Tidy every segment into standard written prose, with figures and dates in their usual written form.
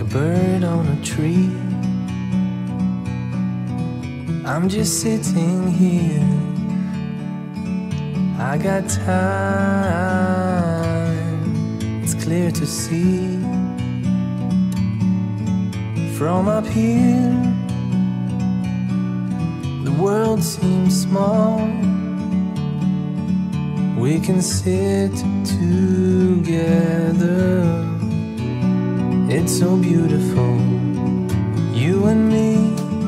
a bird on a tree. I'm just sitting here, I got time, it's clear to see. From up here, the world seems small. We can sit together, it's so beautiful, you and me.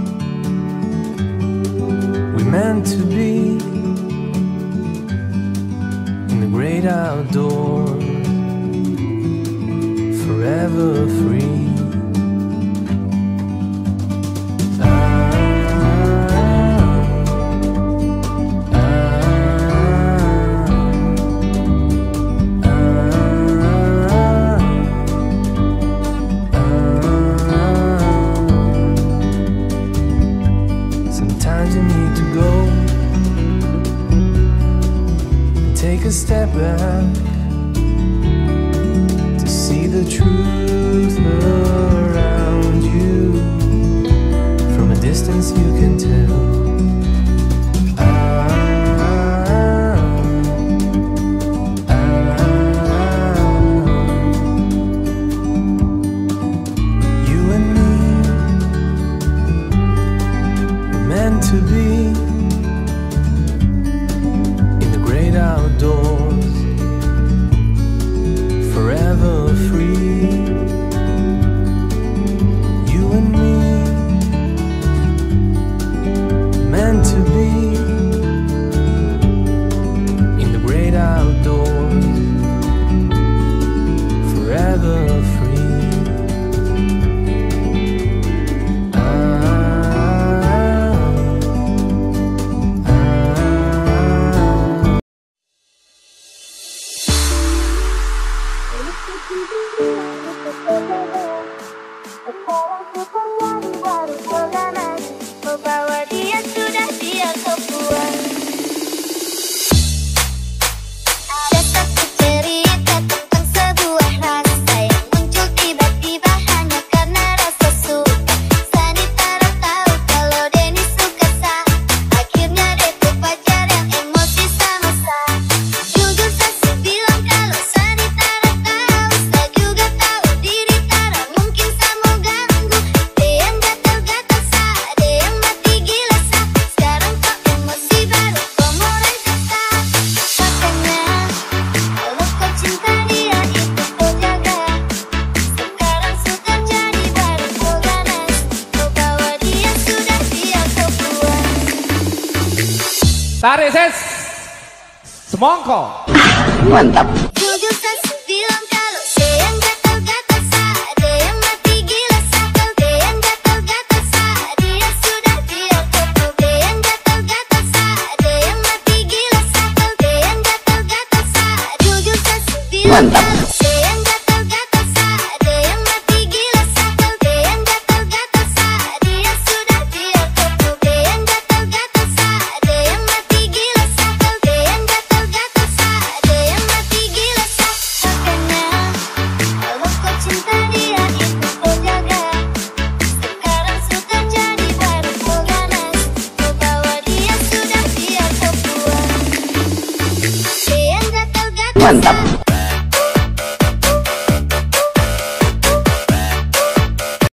We meant to be in the great outdoors, forever free. Sometimes you need to go and take a step back to see the truth around you. From a distance you can tell. You and me, we're meant to be in the great outdoors, forever free. You and me, meant to be in the great outdoors, forever free. Sekarang ku menjadi baru pegangan, membawa dia sudah dia kebuang. Ada satu cerita tentang sebuah rasa yang muncul tiba-tiba hanya karena rasa suka. Sani tak tahu kalau Denny suka Sa. Akhirnya dia tuh pacar yang emosi sama Sa. Jujur Sa bilang kalau Sani tak tahu, Sa juga tahu diri Tara mungkin Sa mau ganggu. Dia yang gatal-gatal Sa, dia yang mati gila Sa. Sekarang kok emosi baru kau mau rancang Sa. Makanya kalau kau cinta dia itu kau jaga. Sekarang sudah jadi baru kau ganas, kau bawa dia sudah dia kau buang. Tarik ses, semongko. Mantap. Jujur Sa bilang kalau dia yang gatal-gatal Sa, dia yang mati gila Sa. Dia yang gatal-gatal Sa, dia sudah dia kau. Dia yang gatal-gatal Sa, dia yang mati gila Sa. Dia yang gatal-gatal Sa, jujur Sa bilang kalau dia yang gatal-gatal Sa, dia yang mati gila Sa. Dia yang gatal-gatal Sa, dia sudah dia kau. Dia yang gatal-gatal Sa, dia yang mati gila Sa. Dia yang gatal-gatal Sa, dia yang mati gila Sa. Makanya kalau kau cinta dia itu kau jaga. Sekarang sudah jadi baru kau ganas, kau bawa dia sudah dia kau buang. Dia yang gatal-gatal Mantap.